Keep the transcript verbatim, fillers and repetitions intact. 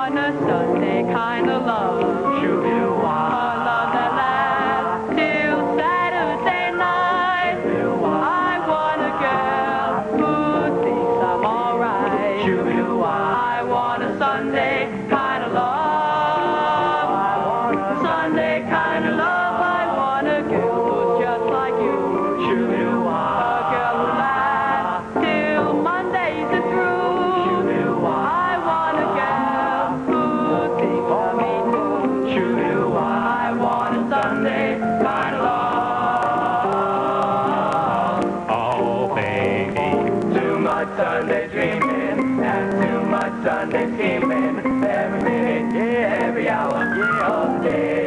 want a Sunday kind of love. Shoo-doo-wah. A love that lasts till Saturday night. I want a girl who thinks I'm alright. Shoo-doo-wah. I want a Sunday kind of love. Sunday kind of love. I want a girl who's just like you. Shoo-doo-wah. A girl who lasts till Mondays are through. I want a girl who thinks of me too. Shoo-doo-wah. I want a Sunday kind of love. Oh, baby. Too much Sunday dreaming and too much Sunday scheming. Every minute, yeah, every hour, yeah, all day.